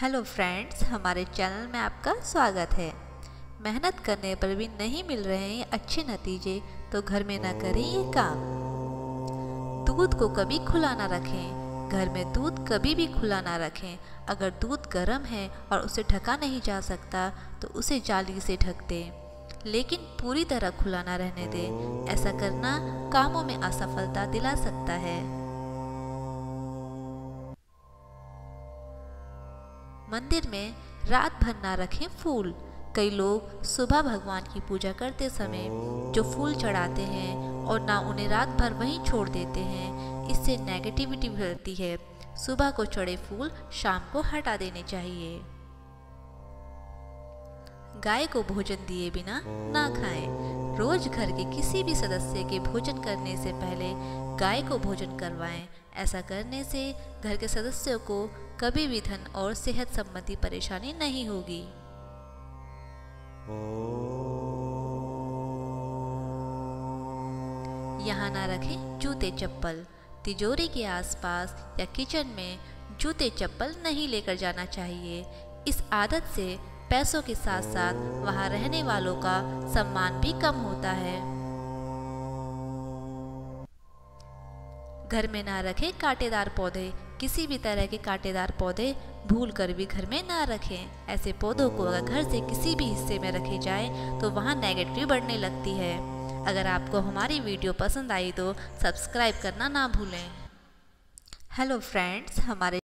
Hello friends, हमारे channel में आपका स्वागत है। मेहनत करने पर भी नहीं मिल रहे हैं अच्छे नतीजे तो घर में ना करें ये काम। दूध को कभी खुला ना रखें। घर में दूध कभी भी खुला ना रखें। अगर दूध गर्म है और उसे ढका नहीं जा सकता तो उसे जाली से ढक दें, लेकिन पूरी तरह खुला ना रहने दें। ऐसा करना कामों में असफलता दिला सकता है। मंदिर में रात भर ना रखें फूल। कई लोग सुबह भगवान की पूजा करते समय जो फूल चढ़ाते हैं और ना उन्हें रात भर वहीं छोड़ देते हैं, इससे नेगेटिविटी फैलती है। सुबह को चढ़े फूल शाम को हटा देने चाहिए। गाय को भोजन दिए बिना ना खाएं। रोज घर के किसी भी सदस्य के भोजन करने से पहले गाय को भोजन करवाएं। ऐसा करने से घर के सदस्यों को कभी भी धन और सेहत संबंधी परेशानी नहीं होगी। यहाँ ना रखें जूते चप्पल। तिजोरी के आसपास या किचन में जूते चप्पल नहीं लेकर जाना चाहिए। इस आदत से पैसों के साथ साथ वहां रहने वालों का सम्मान भी कम होता है। घर में ना रखें कांटेदार पौधे। किसी भी तरह के कांटेदार पौधे भूलकर भी घर में ना रखें। ऐसे पौधों को अगर घर से किसी भी हिस्से में रखे जाएं तो वहां नेगेटिविटी बढ़ने लगती है। अगर आपको हमारी वीडियो पसंद आई तो सब्सक्राइब करना ना भूलें। हेलो फ्रेंड्स, हमारे